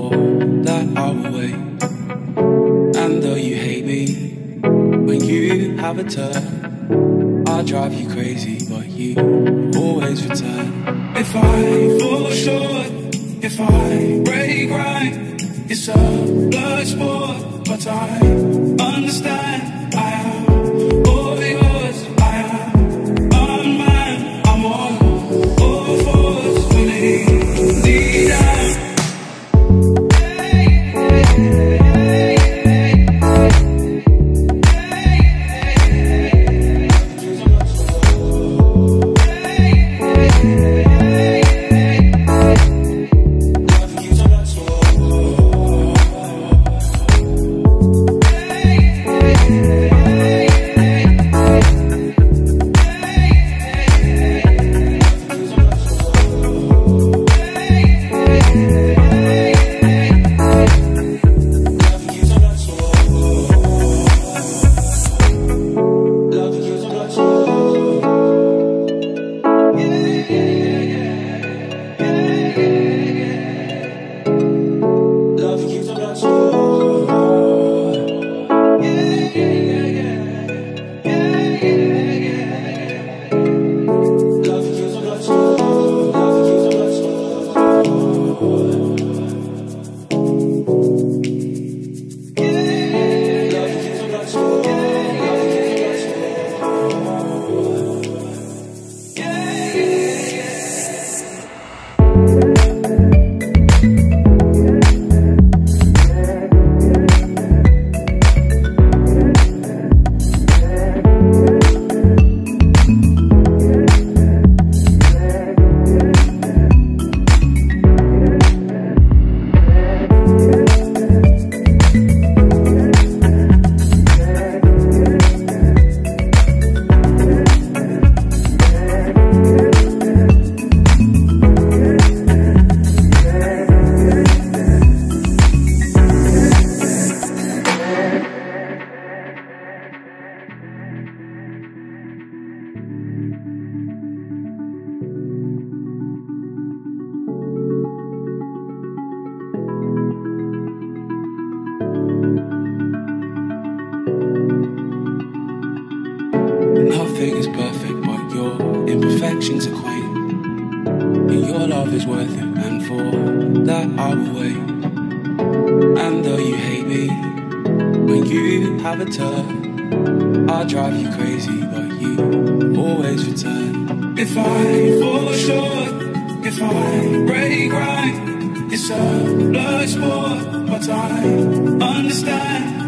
for that I will wait. And though you hate me, when you have a turn, I'll drive you crazy, but you always return. If I fall short, if I break right, it's a blood sport, but I understand I am all yours, I am unmanned, I'm all fours, fully down. Nothing is perfect, but your imperfections are quaint. And your love is worth it, and for that I will wait. And though you hate me, when you have a turn, I'll drive you crazy, but you always return. If I fall short, if I break right, it's a blood sport, but I understand